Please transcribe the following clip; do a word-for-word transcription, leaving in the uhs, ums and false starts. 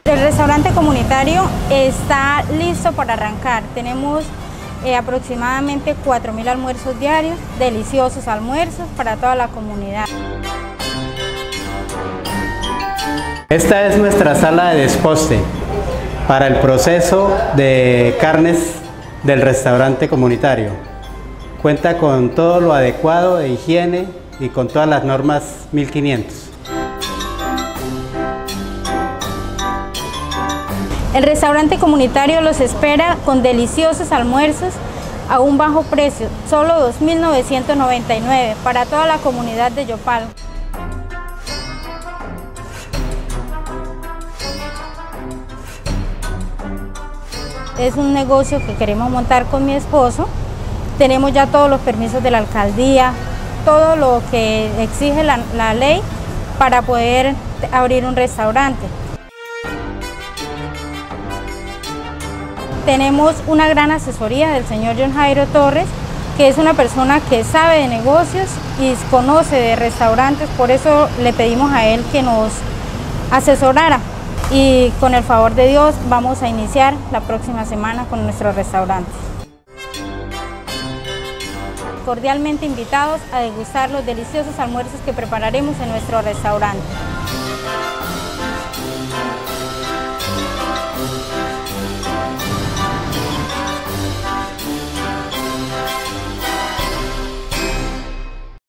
El restaurante comunitario está listo para arrancar. Tenemos eh, aproximadamente cuatro mil almuerzos diarios, deliciosos almuerzos para toda la comunidad. Esta es nuestra sala de desposte para el proceso de carnes del restaurante comunitario. Cuenta con todo lo adecuado de higiene y con todas las normas mil quinientos. El restaurante comunitario los espera con deliciosos almuerzos a un bajo precio, solo dos mil novecientos noventa y nueve para toda la comunidad de Yopal. Es un negocio que queremos montar con mi esposo. Tenemos ya todos los permisos de la alcaldía, todo lo que exige la, la ley para poder abrir un restaurante. Tenemos una gran asesoría del señor John Jairo Torres, que es una persona que sabe de negocios y conoce de restaurantes, por eso le pedimos a él que nos asesorara. Y con el favor de Dios vamos a iniciar la próxima semana con nuestro restaurante. Cordialmente invitados a degustar los deliciosos almuerzos que prepararemos en nuestro restaurante.